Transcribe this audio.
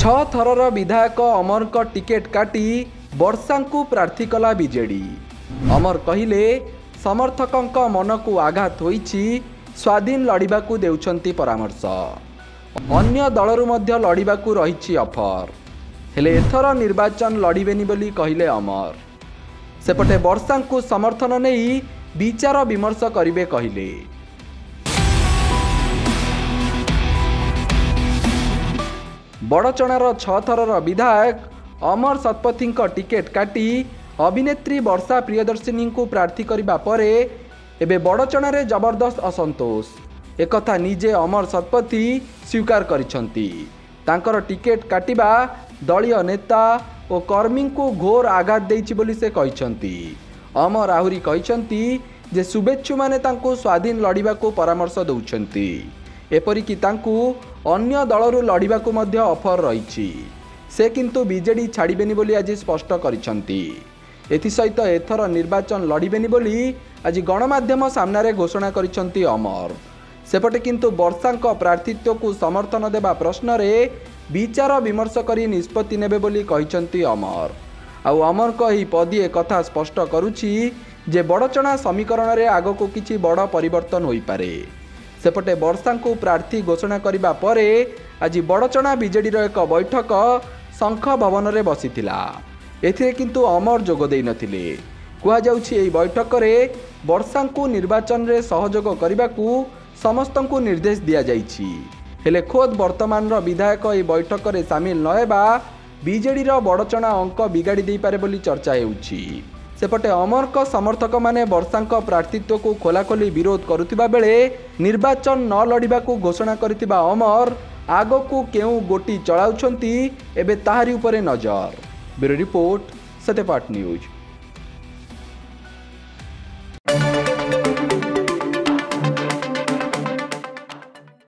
थरर विधायक अमर को टिकेट काटी वर्षा को प्रार्थी कला बीजेडी। अमर कहिले समर्थकों मन को आघात होईछि, स्वाधीन लड़िबा को देउछंती परामर्श। अन्य दलरु मध्य लड़िबा को रहिछि ऑफर, हेले एथर निर्वाचन लड़िबेनी बोली कहिले अमर। सेपटे वर्षा को समर्थन नहीं विचार विमर्श करिवे कहिले। बड़चणार 6 थरर विधायक अमर शतपथी टिकेट काटी अभिनेत्री वर्षा प्रियदर्शिनी को प्रार्थी करने परे एबे बड़चणार जबरदस्त असंतोष एकथा निजे अमर शतपथी स्वीकार करिसंती। तांकर टिकेट काटिबा दलीय नेता और कर्मी को घोर आघात देइछि बोली से कहिसंती। अमर आहुरी कहिसंती जे शुभेच्छु माने तांको स्वाधीन लड़िबा को परामर्श दउछंती, एपरिकी तांकु अन्य दलरु लड़िबा को मध्य ऑफर रहिछि। से किंतु बीजेडी छाड़िबेनी बोली आज स्पष्ट करिसंती। एथिसहित एथर निर्वाचन लड़िबेनी बोली आज गणमाध्यम सामने घोषणा करिसंती अमर। सेपटे किंतु वर्षा प्रार्थीत्व को समर्थन देबा प्रश्न रे विचार विमर्श करी निष्पत्ति नेबे बोली कहिसंती अमर। आउ अमर को ही पदिए कथा स्पष्ट करुछि जे बड़चणा समीकरण रे आगो को किछि बड़ परिवर्तन होई पारे। सेपटे वर्षा को प्रार्थी घोषणा करिबा परे आज बड़चणा बीजेडी एक बैठक शंख भवन रे बसिथिला। एथिरे किंतु अमर जोग देई नथिले। कुहा जाउछि एई बैठक रे वर्षा को निर्वाचन रे सहयोग करिबाकू समस्तंकु निर्देश दिया जाइछि, हेले खोद वर्तमान विधायक एई बैठक रे शामिल न हेबा बीजेडी रो बड़चणा अंक बिगाड़ी देई पारे बोली चर्चा हेउछि। सेपटे अमर को समर्थक माने वर्षा प्रार्थीत्व को खोलाखोली विरोध करुथिबा बेले निर्वाचन न लड़िबा को घोषणा करिथिबा अमर आगो को केउ गोटी चलाउछंती एबे ताहारी उपरे नजर। Bureau report, Satyapath news.